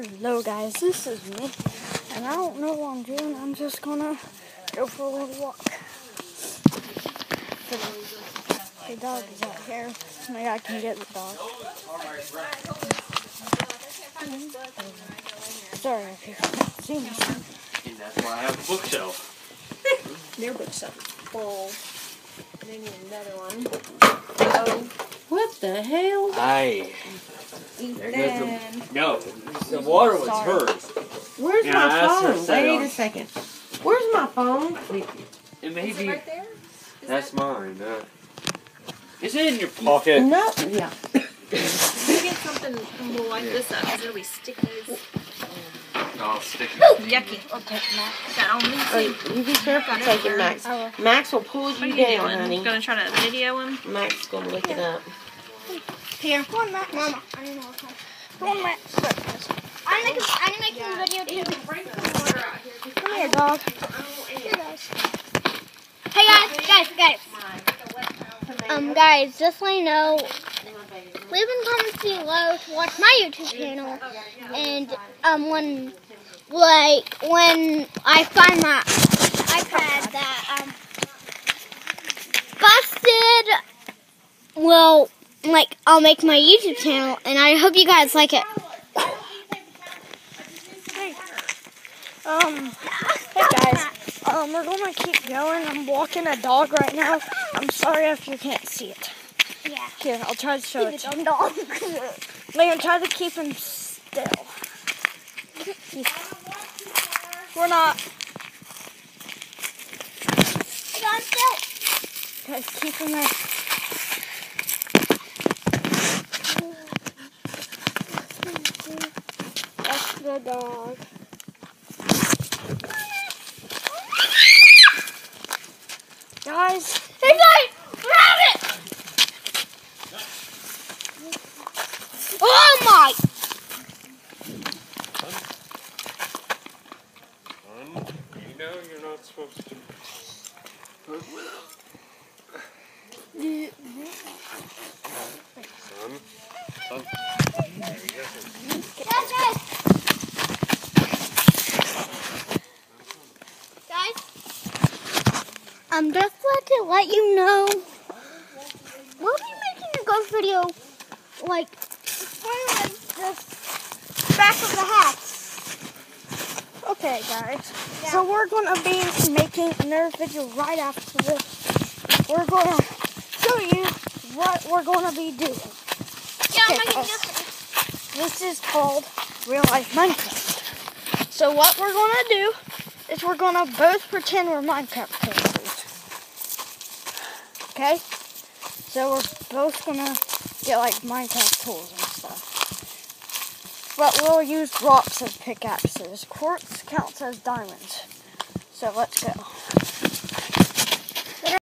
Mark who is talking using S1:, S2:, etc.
S1: Hello guys, this is me, and I don't know what I'm doing. I'm just gonna go for a little walk. The dog is out here. Maybe I can get the dog. Sorry if you can't see me.
S2: And that's why I have a bookshelf.
S3: Their bookshelf is full. They need another one. Oh, what the hell?
S2: Aye. There goes the... No, the water was hers.
S3: Where's
S2: Yeah,
S3: my
S2: that's her
S3: phone?
S2: set
S3: Wait
S2: on.
S3: a second. Where's my phone?
S2: It may
S4: Is
S2: be...
S4: it right there?
S2: That's mine. Is it in your pocket?
S3: No. Yeah.
S4: You get something and we'll wipe this up because it'll be sticky.
S2: I'll stick it.
S4: Yucky.
S1: I'll take Max.
S4: Got on me too.
S3: You be careful taking Max.
S1: I will.
S3: Max will pull
S4: What are
S3: you
S4: you
S3: down,
S4: doing?
S3: honey.
S4: Gonna try to video him?
S3: Max is gonna lick it up.
S1: Here. Come on, Max. Mama. Come on, Max.
S5: I'm making a video too.
S1: Come here, dog.
S5: Hey guys, just so you know, leave in comments below to watch my YouTube channel, and when I find my iPad that busted, well, I'll make my YouTube channel, and I hope you guys like it.
S1: Hey guys. We're gonna keep going. I'm walking a dog right now. I'm sorry if you can't see it.
S5: Yeah.
S1: Here, I'll try to show it to you.
S5: Dog.
S1: Megan, try to keep him still. We're not. Guys, keep him there. That's the dog. Guys.
S5: Hey guys, grab it! Oh my!
S2: You know you're not supposed to... Son. There you go.
S5: Guys, I'm just want to let you know we'll be making a ghost video this back of the hats.
S1: Okay, guys. So we're gonna be making another video right after this. We're gonna show you what we're gonna be doing.
S5: Yeah,
S1: Okay,
S5: I'm making
S1: guys. This is called Real Life Minecraft. So what we're gonna do is we're gonna both pretend we're Minecraft characters. Okay? So we're both gonna get Minecraft tools and stuff. But we'll use rocks as pickaxes. Quartz counts as diamonds. So let's go.